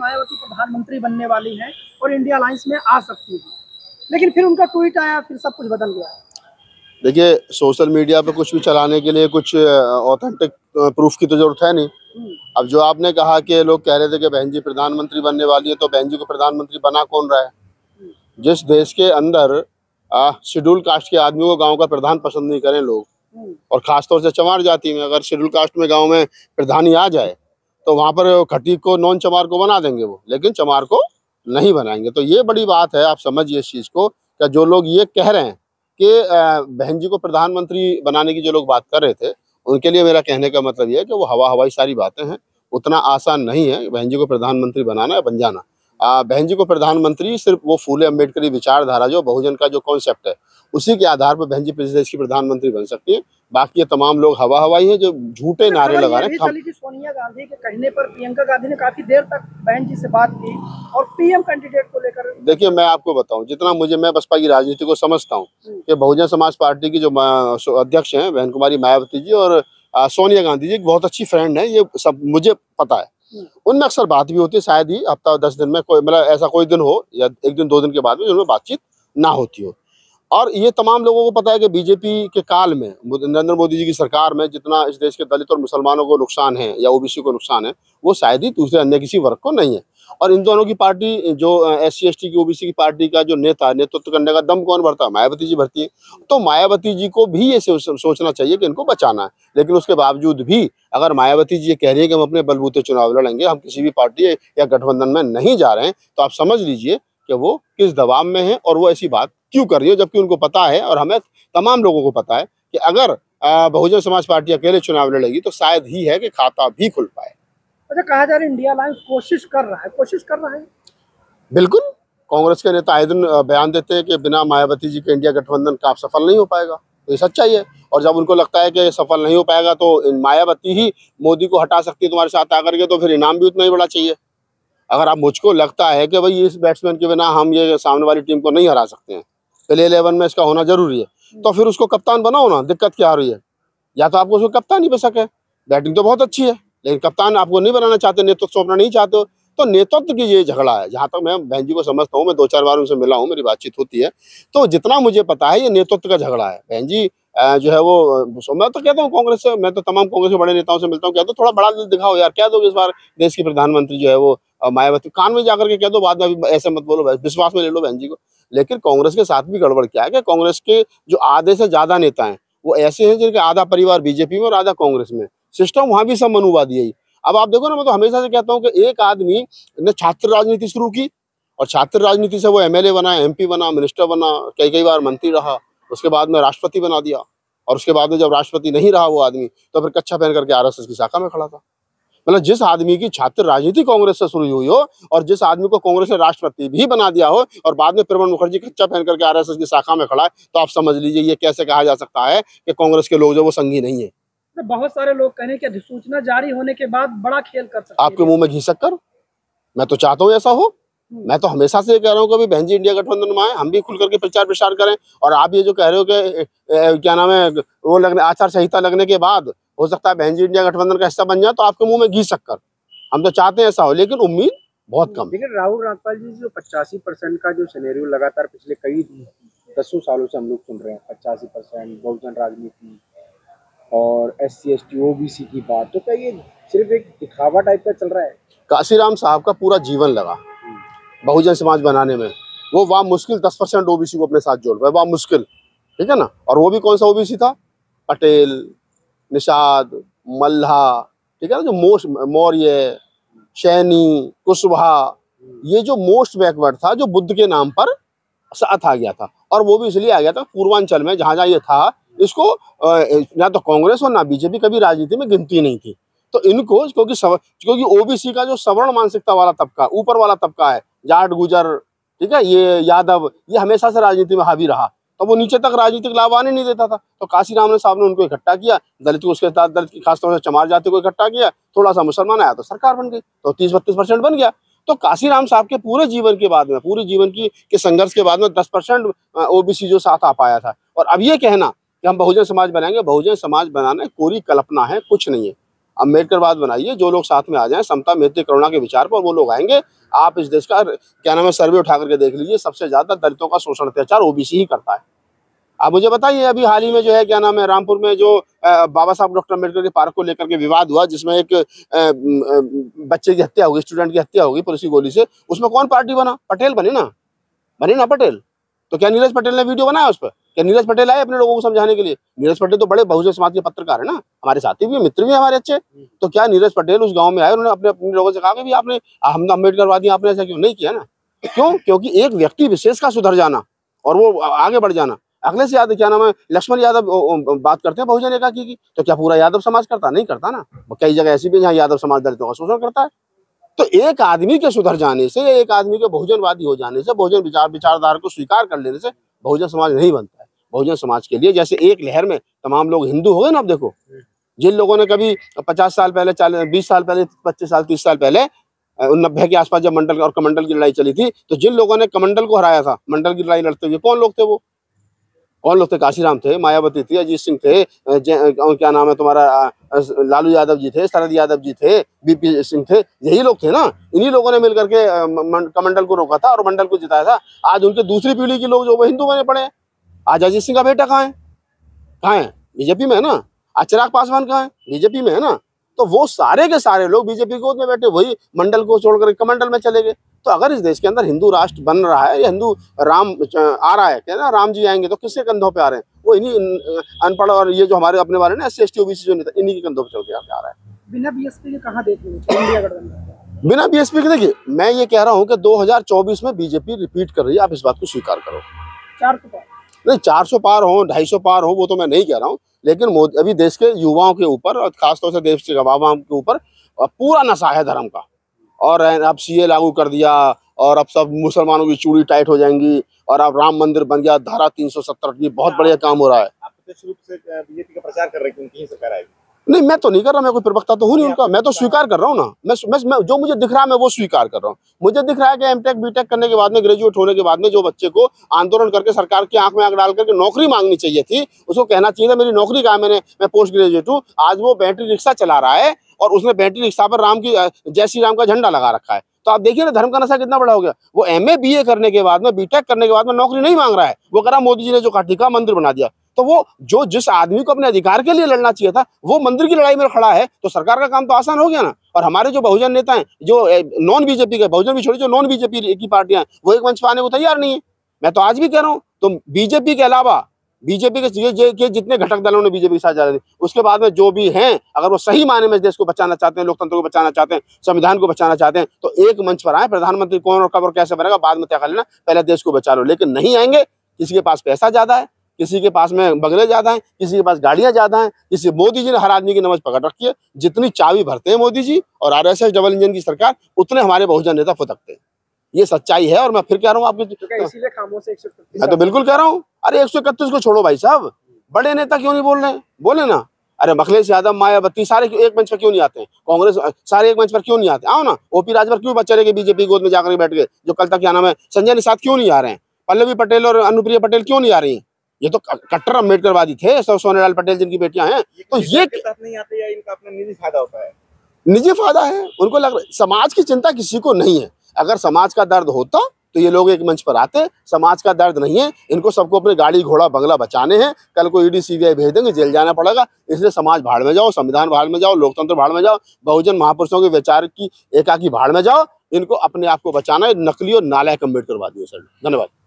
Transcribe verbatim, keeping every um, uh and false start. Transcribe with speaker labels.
Speaker 1: मायावती प्रधानमंत्री बनने वाली हैं और इंडिया अलायंस में आ सकती है, लेकिन फिर उनका ट्वीट आया, फिर सब कुछ बदल गया।
Speaker 2: देखिए, सोशल मीडिया पे कुछ भी चलाने के लिए कुछ ऑथेंटिक प्रूफ की तो जरूरत है नहीं। अब जो आपने कहा कि लोग कह रहे थे कि बहन जी प्रधानमंत्री बनने वाली है, तो बहन जी को प्रधानमंत्री बना कौन रहा है? जिस देश के अंदर शेड्यूल कास्ट के आदमी को गांव का प्रधान पसंद नहीं करें लोग, और खासतौर से चमार जाति में अगर शेड्यूल कास्ट में गांव में प्रधानी आ जाए तो वहां पर खटीक को नॉन चमार को बना देंगे वो, लेकिन चमार को नहीं बनाएंगे। तो ये बड़ी बात है, आप समझिए इस चीज को कि जो लोग ये कह रहे हैं कि बहन जी को प्रधानमंत्री बनाने की जो लोग बात कर रहे थे, उनके लिए मेरा कहने का मतलब ये है कि वो हवा हवाई सारी बातें हैं। उतना आसान नहीं है बहन जी को प्रधानमंत्री बनाना या बन जाना। बहन जी को प्रधानमंत्री सिर्फ वो फूले अम्बेडकरी विचारधारा जो बहुजन का जो कॉन्सेप्ट है, उसी के आधार पर बहन जी देश की प्रधानमंत्री बन सकती है। बाकी ये तमाम लोग हवा हवाई हैं जो झूठे नारे लगा रहे हैं।
Speaker 1: सोनिया गांधी के कहने पर प्रियंका गांधी ने काफी देर तक बहन जी से बात की और पीएम कैंडिडेट को लेकर।
Speaker 2: देखिए, मैं आपको बताऊं, जितना मुझे मैं बसपा की राजनीति को समझता हूं कि बहुजन समाज पार्टी की जो अध्यक्ष हैं बहन कुमारी मायावती जी और सोनिया गांधी जी बहुत अच्छी फ्रेंड है, ये सब मुझे पता है। उनमें अक्सर बात भी होती है, शायद ही हफ्ता दस दिन में कोई मतलब ऐसा कोई दिन हो या एक दिन दो दिन के बाद में उनमें बातचीत ना होती हो। और ये तमाम लोगों को पता है कि बीजेपी के काल में नरेंद्र मोदी जी की सरकार में जितना इस देश के दलित और मुसलमानों को नुकसान है या ओबीसी को नुकसान है, वो शायद ही दूसरे अन्य किसी वर्ग को नहीं है। और इन दोनों की पार्टी जो एस सी एस टी की ओबीसी की पार्टी का जो नेता नेतृत्व करने का दम कौन भरता है? मायावती जी भरती है। तो मायावती जी को भी ये सोचना चाहिए कि इनको बचाना है, लेकिन उसके बावजूद भी अगर मायावती जी ये कह रही है कि हम अपने बलबूते चुनाव लड़ेंगे, हम किसी भी पार्टी या गठबंधन में नहीं जा रहे हैं, तो आप समझ लीजिए कि वो किस दबाव में है और वो ऐसी बात क्यों कर रही है, जबकि उनको पता है और हमें तमाम लोगों को पता है कि अगर बहुजन समाज पार्टी अकेले चुनाव लड़ेगी तो शायद ही है कि खाता भी खुल पाए।
Speaker 1: अच्छा, कहा जा रहा है इंडिया अलायंस कोशिश कर रहा है कोशिश कर रहा है
Speaker 2: बिल्कुल। कांग्रेस के नेता आए दिन बयान देते हैं कि बिना मायावती जी के इंडिया गठबंधन का सफल नहीं हो पाएगा। ये सच्चाई है। और जब उनको लगता है कि सफल नहीं हो पाएगा तो मायावती ही मोदी को हटा सकती है तुम्हारे साथ आकर के, तो फिर इनाम भी उतना ही बड़ा चाहिए। अगर आप मुझको लगता है कि भाई इस बैट्समैन के बिना हम ये सामने वाली टीम को नहीं हरा सकते हैं, पहले इलेवन में इसका होना जरूरी है, तो फिर उसको कप्तान बनाओ ना। दिक्कत क्या आ रही है? या तो आपको उसको कप्तान ही बन सके, बैटिंग तो बहुत अच्छी है, लेकिन कप्तान आपको नहीं बनाना चाहते, नेतृत्व सौंपना नहीं चाहते हो, तो नेतृत्व की ये झगड़ा है। जहां तक मैं बहन जी को समझता हूँ, मैं दो चार बार उनसे मिला हूँ, मेरी बातचीत होती है, तो जितना मुझे पता है ये नेतृत्व का झगड़ा है। बहन जी जो है वो, मैं तो कहता हूँ कांग्रेस से, मैं तो तमाम कांग्रेस के बड़े नेताओं से मिलता हूँ, कहता हूँ थोड़ा बड़ा दिल दिखाओ यार, क्या दो इस बार देश की प्रधानमंत्री जो है वो मायावती, कान में जाकर के कह दो, बाद में ऐसे मत बोलो, विश्वास में ले लो बहन जी को। लेकिन कांग्रेस के साथ भी गड़बड़ क्या है कि कांग्रेस के जो आधे से ज्यादा नेता हैं वो ऐसे हैं जिनके आधा परिवार बीजेपी में और आधा कांग्रेस में। सिस्टम वहां भी सब मनुवादी है। अब आप देखो ना, मैं तो हमेशा से कहता हूँ कि एक आदमी ने छात्र राजनीति शुरू की और छात्र राजनीति से वो एमएलए बना, एमपी बना, मिनिस्टर बना, कई कई बार मंत्री रहा, उसके बाद में राष्ट्रपति बना दिया, और उसके बाद में जब राष्ट्रपति नहीं रहा वो आदमी, तो फिर कच्छा पहन करके आरएसएस की शाखा में खड़ा था। मतलब जिस आदमी की छात्र राजनीति कांग्रेस से शुरू हुई हो और जिस आदमी को कांग्रेस ने राष्ट्रपति भी बना दिया हो और बाद में प्रणब मुखर्जी कच्चा पहन करके आरएसएस की शाखा में खड़ा है, तो आप समझ लीजिए ये कैसे कहा जा सकता है कि कांग्रेस के लोग जो वो संगी नहीं है।
Speaker 1: तो बहुत सारे लोग कहने की अधिसूचना जारी होने के बाद बड़ा खेल कर सकते हैं।
Speaker 2: आपके मुंह में घी शक्कर? मैं तो चाहता हूँ ऐसा हो। मैं तो हमेशा से कह रहा हूँ कि बहन जी इंडिया गठबंधन में आए, हम भी खुल करके प्रचार प्रसार करें। और आप ये जो कह रहे हो कि क्या नाम है, वो लगने आचार संहिता लगने के बाद हो सकता है बहन जी इंडिया गठबंधन का हिस्सा बन जाए, तो आपके मुंह में घी शक्कर। हम तो चाहते हैं ऐसा हो, लेकिन उम्मीद बहुत कम।
Speaker 3: लेकिन राहुल राजपाल जी जो पचासी परसेंट का जो सिनेरियो लगातार पिछले कई दसों सालों से हम लोग सुन रहे हैं, पचासी परसेंट बहुजन राजनीति और S C S T O B C की बात, तो क्या ये सिर्फ एक दिखावा टाइप का चल रहा है?
Speaker 2: काशीराम साहब का पूरा जीवन लगा बहुजन समाज बनाने में। वो वहाँ मुश्किल दस परसेंट ओबीसी को अपने साथ जोड़ पाए, वहाँ मुश्किल, ठीक है ना। और वो भी कौन सा ओबीसी था? पटेल, निषाद, मल्हा, ठीक है ना, जो मोस्ट मौर्य, सैनी, कुशवाहा, ये जो मोस्ट बैकवर्ड था, जो बुद्ध के नाम पर साथ आ गया था। और वो भी इसलिए आ गया था पूर्वांचल में, जहां जहां ये था, इसको ना तो कांग्रेस और ना बीजेपी कभी राजनीति में गिनती नहीं थी। तो इनको क्योंकि क्योंकि ओबीसी का जो सवर्ण मानसिकता वाला तबका, ऊपर वाला तबका है, जाट, गुजर, ठीक है, ये यादव, ये हमेशा से राजनीति में हावी रहा, तो वो नीचे तक राजनीतिक लाभ आने नहीं देता था। तो काशीराम ने साहब ने उनको इकट्ठा किया, दलित को उसके साथ, दलित की खासतौर से चमार जाति को इकट्ठा किया, थोड़ा सा मुसलमान आया तो सरकार बन गई, तो तीस बत्तीस परसेंट बन गया। तो काशीराम साहब के पूरे जीवन के बाद में, पूरे जीवन की के संघर्ष के बाद में दस परसेंट ओबीसी जो साथ आ पाया था। और अब ये कहना कि हम बहुजन समाज बनाएंगे, बहुजन समाज बनाना कोरी कल्पना है, कुछ नहीं है। अम्बेडकरवाद बनाइए, जो लोग साथ में आ जाएं समता मैत्री करुणा के विचार पर, वो लोग आएंगे। आप इस देश का क्या नाम है सर्वे उठा करके देख लीजिए, सबसे ज्यादा दलितों का शोषण अत्याचार ओबीसी ही करता है। आप मुझे बताइए, अभी हाल ही में जो है क्या नाम है रामपुर में जो बाबा साहब डॉक्टर अम्बेडकर के पार्क को लेकर के विवाद हुआ, जिसमें एक बच्चे की हत्या हो गई, स्टूडेंट की हत्या हो गई पुलिस की गोली से, उसमें कौन पार्टी बना? पटेल बनी ना, बनी ना पटेल। तो क्या नीरज पटेल ने वीडियो बनाया उस पर? क्या नीरज पटेल आए अपने लोगों को समझाने के लिए? नीरज पटेल तो बड़े बहुजन समाज के पत्रकार है ना, हमारे साथी भी, मित्र भी हमारे अच्छे। तो क्या नीरज पटेल उस गांव में आए, उन्होंने अपने अपने लोगों से कहा कि भी आपने हम अम्बेडकरवादी आपने ऐसा क्यों नहीं किया ना? क्यों? क्योंकि एक व्यक्ति विशेष का सुधर जाना और वो आगे बढ़ जाना। अगले से यादव क्या नाम है लक्ष्मण यादव बात करते हैं बहुजन एकाकी की, तो क्या पूरा यादव समाज करता? नहीं करता ना। कई जगह ऐसी भी जहाँ यादव समाज दलितों का शोषण करता है। तो एक आदमी के सुधर जाने से, एक आदमी के बहुजनवादी हो जाने से, बहुजन विचार विचारधारा को स्वीकार कर लेने से बहुजन समाज नहीं बनता है। बहुजन समाज के लिए जैसे एक लहर में तमाम लोग हिंदू हो गए ना। अब देखो, जिन लोगों ने कभी पचास साल पहले, चालीस बीस साल पहले, पच्चीस साल तीस साल पहले नब्बे के आसपास जब मंडल और कमंडल की लड़ाई चली थी, तो जिन लोगों ने कमंडल को हराया था मंडल की लड़ाई लड़ते हुए, कौन लोग थे? वो कौन लोग थे? काशीराम थे, मायावती थी, अजीत सिंह थे, क्या नाम है तुम्हारा लालू यादव जी थे, शरद यादव जी थे, बीपी सिंह थे, यही लोग थे ना। इन्हीं लोगों ने मिलकर के कमंडल को रोका था और मंडल को जिताया था। आज उनके दूसरी पीढ़ी के लोग जो वो हिंदू बने पड़े। आज अजीत सिंह का बेटा कहाँ है? कहाँ है? बीजेपी में है ना। आज चिराग पासवान कहाँ है? बीजेपी में है ना। तो वो सारे के सारे लोग बीजेपी गोद में बैठे, वही मंडल को छोड़कर कमंडल में चले गए। तो अगर इस देश के अंदर हिंदू राष्ट्र बन रहा है, या हिंदू राम आ रहा है, क्या ना राम जी आएंगे, तो किसके कंधों पे आ रहे हैं? वो इन्हीं अनपढ़ और ये जो हमारे अपने वाले ना S C S T OBC जो नेता, इन्हीं के कंधों पे चल के आ रहा है।
Speaker 1: बिना बीएसपी के कहाँ देख इंडिया गठबंधन?
Speaker 2: बिना बीएसपी के देखिए, मैं ये कह रहा हूँ कि दो हजार चौबीस में बीजेपी रिपीट कर रही है। आप इस बात को स्वीकार करो।
Speaker 1: चार सौ पार
Speaker 2: नहीं, चार सौ पार हो, ढाई सौ पार हो, वो तो मैं नहीं कह रहा हूँ, लेकिन मोदी अभी देश के युवाओं के ऊपर और खासतौर से देश के आवाम के ऊपर पूरा नशा है धर्म का। और अब सीए लागू कर दिया और अब सब मुसलमानों की चूड़ी टाइट हो जाएंगी, और अब राम मंदिर बन गया, धारा तीन सौ सत्तर की बहुत बढ़िया काम हो रहा है।
Speaker 3: आप प्रत्यक्ष रूप से बीजेपी का प्रचार कर रहे हैं कि उनकी ही सरकार आएगी?
Speaker 2: नहीं, मैं तो नहीं कर रहा, मैं कोई प्रवक्ता तो हूँ नहीं उनका, मैं तो स्वीकार कर रहा हूँ ना। मैं, मैं, मैं जो मुझे दिख रहा है मैं वो स्वीकार कर रहा हूँ। मुझे दिख रहा है कि एमटेक बीटेक करने के बाद में, ग्रेजुएट होने के बाद में, जो बच्चे को आंदोलन करके सरकार की आंख में आंख डाल करके नौकरी मांगनी चाहिए थी, उसको कहना चाहिए था मेरी नौकरी कहाँ है, मैंने मैं पोस्ट ग्रेजुएट हूँ। आज वो बैटरी रिक्शा चला रहा है और उसने बैटरी रिक्शा पर राम की जय श्री राम का झंडा लगा रखा है। तो आप देखिए ना धर्म का नशा कितना बड़ा हो गया। वो एमए बीए करने के बाद में, बीटेक करने के बाद में नौकरी नहीं मांग रहा है, वो कह रहा मोदी जी ने जो कहा ठीक है मंदिर बना दिया। तो वो जो जिस आदमी को अपने अधिकार के लिए लड़ना चाहिए था, वो मंदिर की लड़ाई में खड़ा है, तो सरकार का काम तो आसान हो गया ना। और हमारे जो बहुजन नेता हैं, जो नॉन बीजेपी के, बहुजन भी छोड़ी, जो नॉन बीजेपी की पार्टियां, वो एक मंच पर आने को तैयार नहीं है। मैं तो आज भी कह रहा हूँ, तो बीजेपी के अलावा बीजेपी के, के जितने घटक दलों ने बीजेपी के साथ जा रहे थे, उसके बाद में जो भी हैं, अगर वो सही मायने में देश को बचाना चाहते हैं, लोकतंत्र को बचाना चाहते हैं, संविधान को बचाना चाहते हैं, तो एक मंच पर आए। प्रधानमंत्री कौन और कब और कैसे बनेगा बाद में तय कर लेना, पहले देश को बचा लो। लेकिन नहीं आएंगे, किसी के पास पैसा ज्यादा है, किसी के पास में बंगले ज्यादा हैं, किसी के पास गाड़ियां ज्यादा हैं, किसी मोदी जी ने हर आदमी की नमज पकड़ रखी है। जितनी चाबी भरते हैं मोदी जी और आरएसएस डबल इंजन की सरकार, उतने हमारे बहुजन नेता फुदकते हैं। ये सच्चाई है। और मैं फिर कह रहा हूँ आपके,
Speaker 1: इसीलिए खामोश एक सौ इकतीस
Speaker 2: मैं तो बिल्कुल कह रहा हूँ। अरे एक सौ इकतीस को छोड़ो भाई साहब, बड़े नेता क्यों नहीं बोल रहे हैं? बोले ना। अरे अखिलेश यादव, मायावती, सारे एक मंच पर क्यों नहीं आते हैं? कांग्रेस सारे एक मंच पर क्यों नहीं आते? आओ ना। ओपी राजभर क्यों बच्चे के बीजेपी गोद में जाकर बैठ गए, जो कल तक क्या नाम है संजय निषाद क्यों नहीं आ रहे हैं? पल्लवी पटेल और अनुप्रिया पटेल क्यों नहीं आ रही? ये तो कट्टर अम्बेडकरवादी थे, सोनेलाल पटेल जिनकी बेटियां हैं। तो ये
Speaker 3: नहीं आते या इनका अपना निजी फायदा होता है?
Speaker 2: निजी फायदा है उनको, लग रहा समाज की चिंता किसी को नहीं है। अगर समाज का दर्द होता तो ये लोग एक मंच पर आते। समाज का दर्द नहीं है इनको, सबको अपने गाड़ी घोड़ा बंगला बचाने हैं। कल को ईडी सीबीआई भेज देंगे, जेल जाना पड़ेगा। इसलिए समाज भाड़ में जाओ, संविधान भाड़ में जाओ, लोकतंत्र भाड़ में जाओ, बहुजन महापुरुषों के विचार की एकाकी भाड़ में जाओ। इनको अपने आप को बचाना है नकली और नालायक अम्बेडकरवादियों से। धन्यवाद।